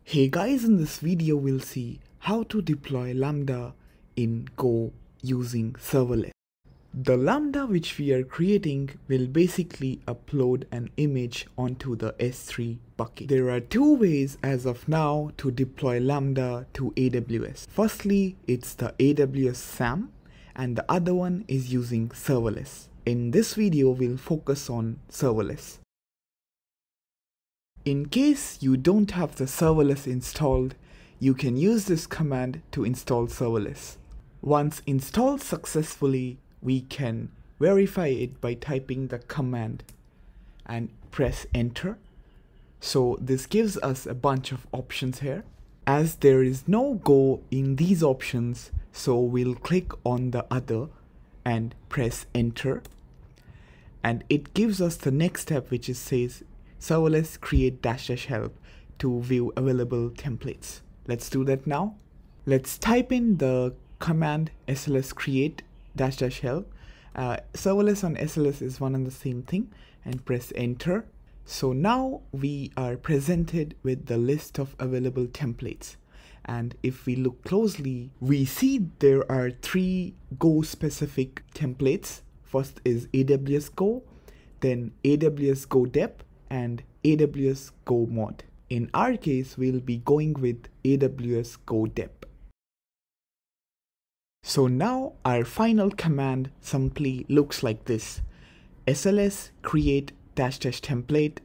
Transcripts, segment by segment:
Hey guys, in this video we'll see how to deploy Lambda in Go using serverless. The Lambda which we are creating will basically upload an image onto the S3 bucket. There are two ways as of now to deploy Lambda to AWS. Firstly, it's the AWS SAM and the other one is using serverless. In this video, we'll focus on serverless. In case you don't have the serverless installed, you can use this command to install serverless. Once installed successfully, we can verify it by typing the command and press enter. So this gives us a bunch of options here. As there is no Go in these options, so we'll click on the other and press enter. And it gives us the next step, which says serverless create -- help to view available templates. Let's do that now. Let's type in the command sls create -- help. Serverless and SLS is one and the same thing, and press enter. So now we are presented with the list of available templates. And if we look closely, we see there are 3 Go specific templates. First is AWS Go, then AWS Go Dep, and AWS Go Mod. In our case, we'll be going with AWS Go Dep. So now our final command simply looks like this: sls create -- template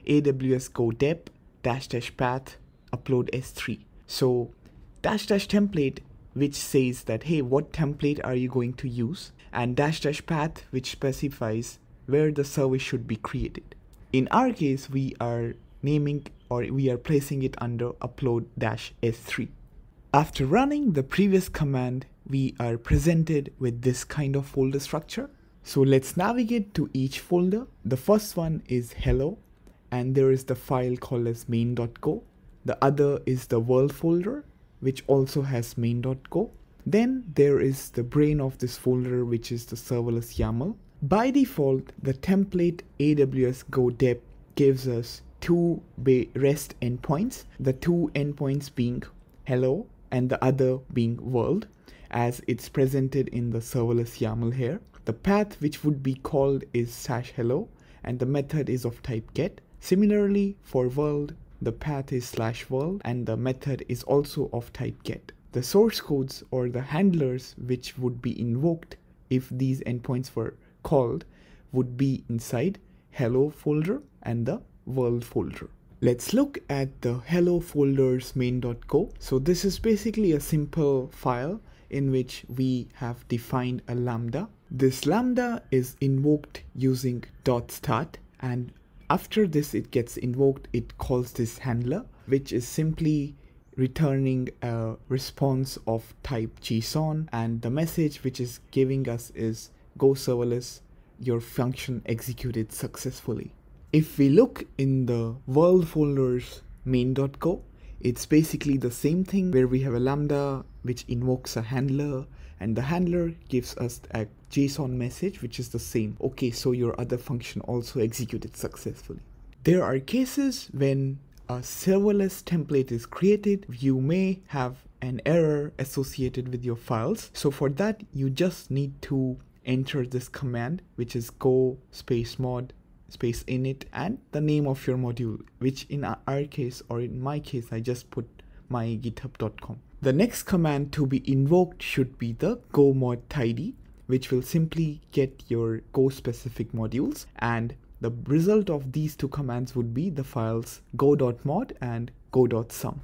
AWS Go Dep -- path upload S3. So -- template which says that, hey, what template are you going to use, and -- path which specifies where the service should be created. In our case, we are naming or we are placing it under upload -S3. After running the previous command, we are presented with this kind of folder structure. So let's navigate to each folder. The first one is hello, and there is the file called as main.go. The other is the world folder, which also has main.go. Then there is the brain of this folder, which is the serverless YAML. By default, the template AWS Go Dep gives us 2 REST endpoints, the 2 endpoints being hello and the other being world, as it's presented in the serverless YAML here. The path which would be called is /hello, and the method is of type get. Similarly, for world, the path is /world, and the method is also of type get. The source codes or the handlers which would be invoked if these endpoints were called would be inside hello folder and the world folder. Let's look at the hello folder's main.go. So this is basically a simple file in which we have defined a lambda. This lambda is invoked using .start, and after this it gets invoked, it calls this handler, which is simply returning a response of type JSON, and the message which is giving us is Go serverless, your function executed successfully. If we look in the world folder's main.go, it's basically the same thing, where we have a lambda which invokes a handler, and the handler gives us a JSON message which is the same. Okay, so your other function also executed successfully. There are cases when a serverless template is created, you may have an error associated with your files. So for that, you just need to enter this command, which is go --mod --init and the name of your module, which in our case, or in my case, I just put my github.com. The next command to be invoked should be the go mod tidy, which will simply get your Go specific modules, and the result of these 2 commands would be the files go.mod and go.sum.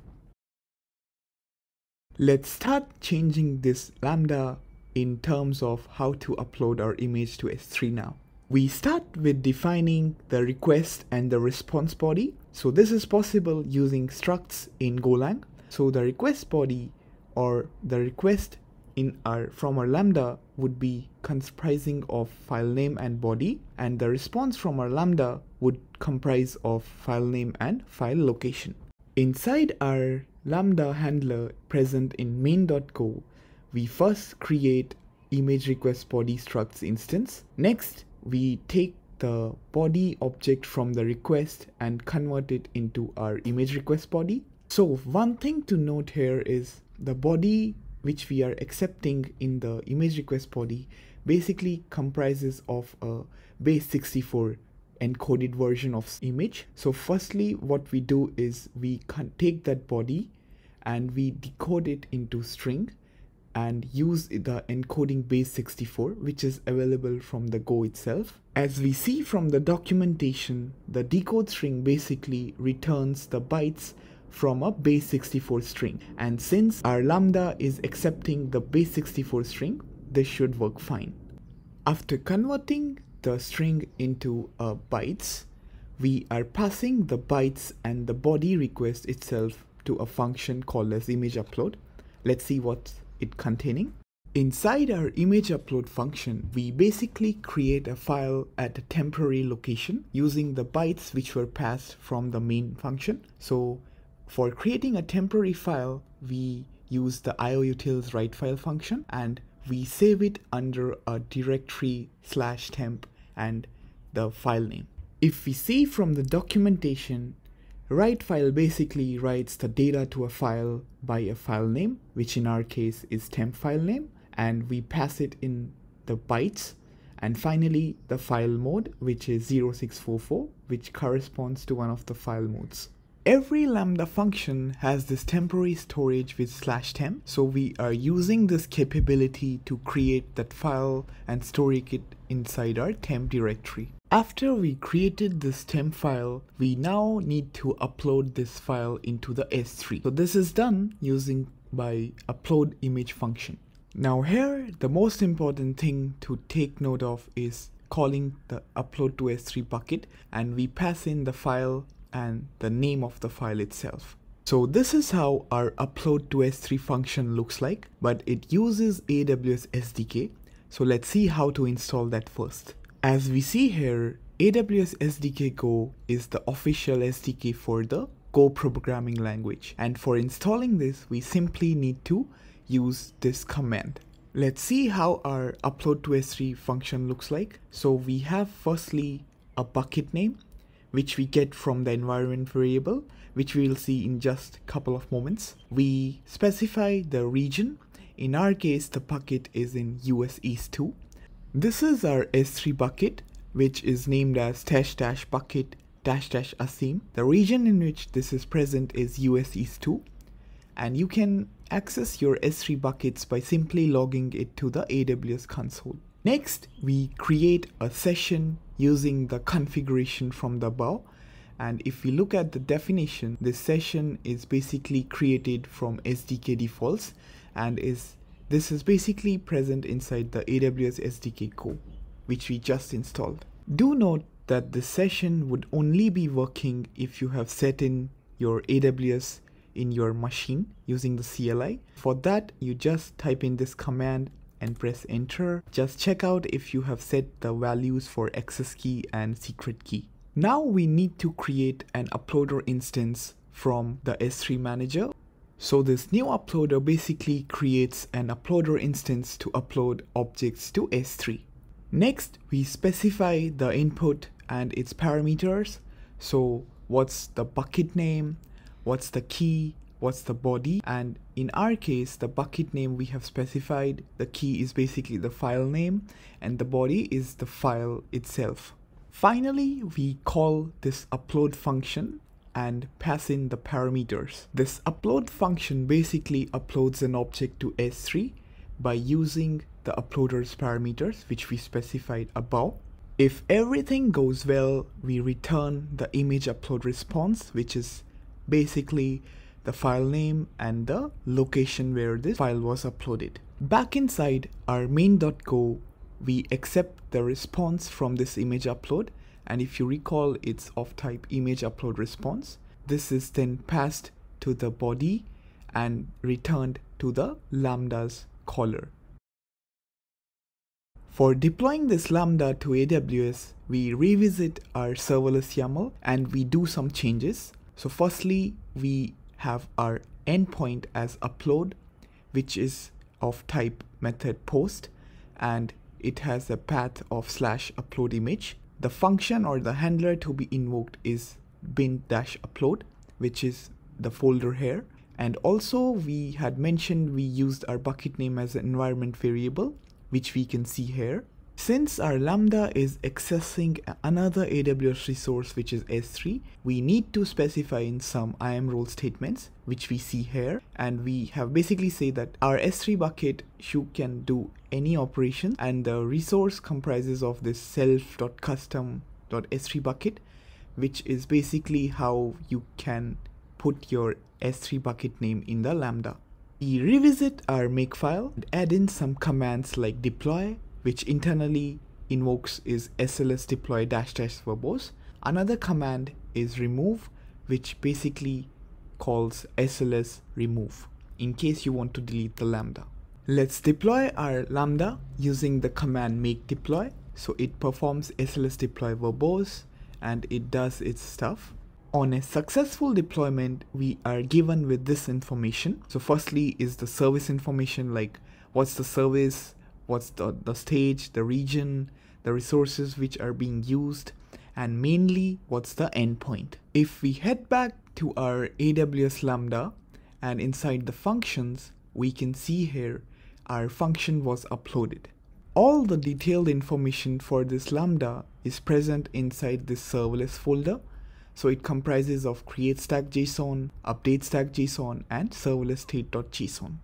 Let's start changing this lambda in terms of how to upload our image to S3 now. We start with defining the request and the response body. So this is possible using structs in Golang. So the request body, or the request from our lambda, would be comprising of file name and body, and the response from our lambda would comprise of file name and file location. Inside our lambda handler present in main.go, we first create image request body structs instance. Next, we take the body object from the request and convert it into our image request body. So one thing to note here is the body which we are accepting in the image request body basically comprises of a base 64 encoded version of image. So firstly, what we do is we can take that body and we decode it into string and use the encoding base 64, which is available from the Go itself. As we see from the documentation, the decode string basically returns the bytes from a base 64 string, and since our lambda is accepting the base 64 string, this should work fine. After converting the string into bytes, we are passing the bytes and the body request itself to a function called as image upload. Let's see what it containing. Inside our image upload function, we basically create a file at a temporary location using the bytes which were passed from the main function. So for creating a temporary file, we use the ioutils write file function and we save it under a directory /temp and the file name. If we see from the documentation, write file basically writes the data to a file by a file name, which in our case is temp file name, and we pass it in the bytes, and finally the file mode, which is 0644, which corresponds to one of the file modes. Every lambda function has this temporary storage with /temp, so we are using this capability to create that file and storing it inside our temp directory. After we created this temp file, we now need to upload this file into the S3. So this is done using by upload image function. Now here, the most important thing to take note of is calling the upload to S3 bucket, and we pass in the file and the name of the file itself. So this is how our upload to S3 function looks like, but it uses AWS SDK. So let's see how to install that first. As we see here, AWS SDK Go is the official SDK for the Go programming language. And for installing this, we simply need to use this command. Let's see how our upload to S3 function looks like. So we have firstly a bucket name, which we get from the environment variable, which we will see in just a couple of moments. We specify the region. In our case, the bucket is in US East 2. This is our S3 bucket, which is named as --bucket --aseem. The region in which this is present is US East 2. And you can access your S3 buckets by simply logging it to the AWS console. Next, we create a session using the configuration from the above. And if we look at the definition, this session is basically created from SDK defaults and this is basically present inside the AWS SDK Go, which we just installed. Do note that the session would only be working if you have set in your AWS in your machine using the CLI. For that, you just type in this command and press enter. Just check out if you have set the values for access key and secret key. Now we need to create an uploader instance from the S3 manager. So this new uploader basically creates an uploader instance to upload objects to S3. Next, we specify the input and its parameters. So what's the bucket name, what's the key, what's the body, and in our case the bucket name we have specified, the key is basically the file name and the body is the file itself. Finally, we call this upload function and pass in the parameters. This upload function basically uploads an object to S3 by using the uploader's parameters, which we specified above. If everything goes well, we return the image upload response, which is basically the file name and the location where this file was uploaded. Back inside our main.go, we accept the response from this image upload, and if you recall, it's of type image upload response. This is then passed to the body and returned to the lambda's caller. For deploying this lambda to AWS, we revisit our serverless YAML and we do some changes. So firstly, we have our endpoint as upload, which is of type method post, and it has a path of /upload image. The function or the handler to be invoked is bin-upload, which is the folder here. And also we had mentioned we used our bucket name as an environment variable, which we can see here. Since our lambda is accessing another AWS resource, which is S3, we need to specify in some IAM role statements, which we see here. And we have basically say that our S3 bucket can do any operation, and the resource comprises of this self.custom.s3 bucket, which is basically how you can put your S3 bucket name in the lambda. We revisit our makefile and add in some commands like deploy, which internally invokes is SLS deploy -- verbose. Another command is remove, which basically calls SLS remove in case you want to delete the lambda. Let's deploy our lambda using the command make deploy. So it performs SLS deploy verbose and it does its stuff. On a successful deployment, we are given with this information. So firstly is the service information, like what's the service, what's the stage, the region, the resources which are being used, and mainly what's the endpoint. If we head back to our AWS Lambda and inside the functions, we can see here our function was uploaded. All the detailed information for this Lambda is present inside this serverless folder. So it comprises of create stack.json, update stack.json, and serverless state.json.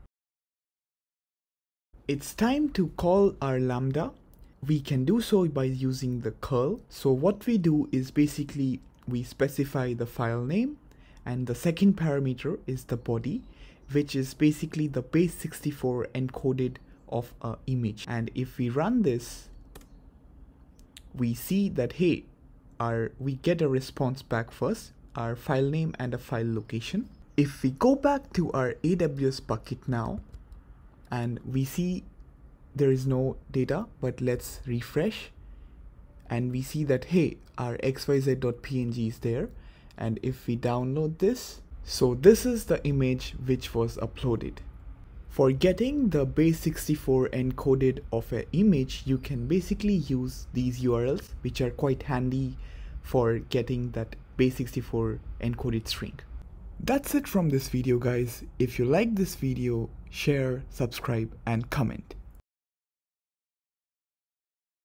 It's time to call our lambda. We can do so by using the curl. So what we do is basically we specify the file name, and the second parameter is the body, which is basically the base64 encoded of an image. And if we run this, we see that hey, we get a response back first, our file name and a file location. If we go back to our AWS bucket now, and we see there is no data, but let's refresh and we see that hey, our xyz.png is there. And if we download this, so this is the image which was uploaded. For getting the base64 encoded of an image, you can basically use these URLs, which are quite handy for getting that base64 encoded string. That's it from this video, guys. If you like this video, share, subscribe, and comment.